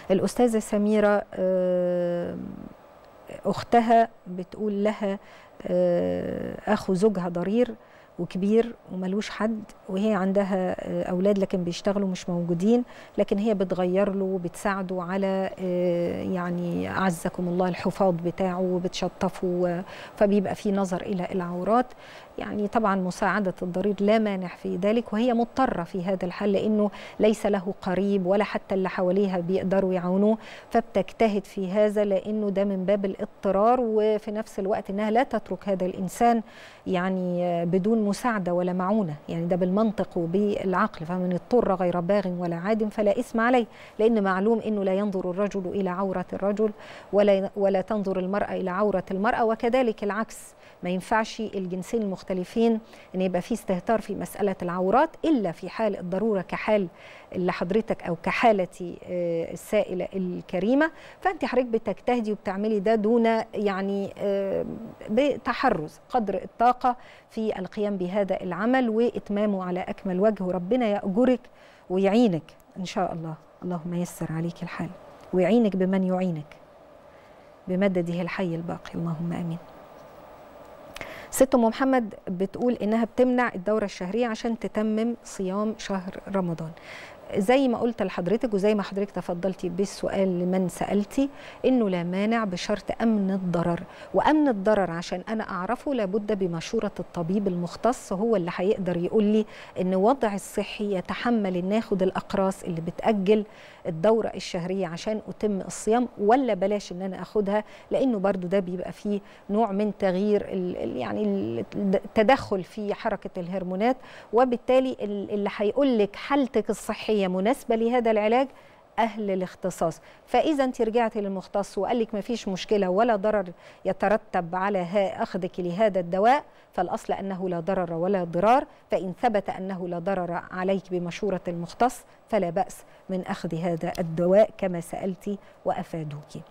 الأستاذة سميرة أختها بتقول لها أخو زوجها ضرير وكبير وملوش حد، وهي عندها أولاد لكن بيشتغلوا مش موجودين، لكن هي بتغير له وبتساعده على يعني أعزكم الله الحفاظ بتاعه وبتشطفه، فبيبقى في نظر إلى العورات. يعني طبعا مساعدة الضرير لا مانع في ذلك، وهي مضطرة في هذا الحال لأنه ليس له قريب ولا حتى اللي حواليها بيقدروا يعاونوه، فبتجتهد في هذا لأنه ده من باب الاضطرار، وفي نفس الوقت أنها لا تترك هذا الإنسان يعني بدون مساعدة ولا معونة، يعني ده بالمنطق وبالعقل، فمن اضطر غير باغ ولا عاد فلا إثم عليه، لأن معلوم أنه لا ينظر الرجل إلى عورة الرجل ولا تنظر المرأة إلى عورة المرأة، وكذلك العكس. ما ينفعش الجنسين المختلفين ان يبقى في استهتار في مسألة العورات إلا في حال الضرورة كحال اللي حضرتك أو كحالتي السائلة الكريمة. فأنت حضرتك بتجتهدي وبتعملي ده دون يعني بتحرز قدر الطاقة في القيام بهذا العمل وإتمامه على أكمل وجه، وربنا يأجرك ويعينك إن شاء الله. اللهم يسر عليك الحال ويعينك بمن يعينك بمدده الحي الباقي، اللهم آمين. ست أم محمد بتقول إنها بتمنع الدورة الشهرية عشان تتمم صيام شهر رمضان. زي ما قلت لحضرتك وزي ما حضرتك تفضلتي بالسؤال لمن سألتي، إنه لا مانع بشرط أمن الضرر، وأمن الضرر عشان أنا أعرفه لابد بمشورة الطبيب المختص، هو اللي هيقدر يقول لي إن وضع الصحي يتحمل إن آخد الأقراص اللي بتأجل الدورة الشهرية عشان أتم الصيام، ولا بلاش إن أنا أخدها، لأنه برضو ده بيبقى فيه نوع من تغيير يعني التدخل في حركة الهرمونات، وبالتالي اللي هيقول لك حالتك الصحية مناسبة لهذا العلاج أهل الاختصاص. فإذا أنت رجعتي للمختص وقال لك ما فيش مشكلة ولا ضرر يترتب على أخذك لهذا الدواء، فالأصل أنه لا ضرر ولا ضرار، فإن ثبت أنه لا ضرر عليك بمشورة المختص فلا بأس من أخذ هذا الدواء كما سألتي وأفادوك.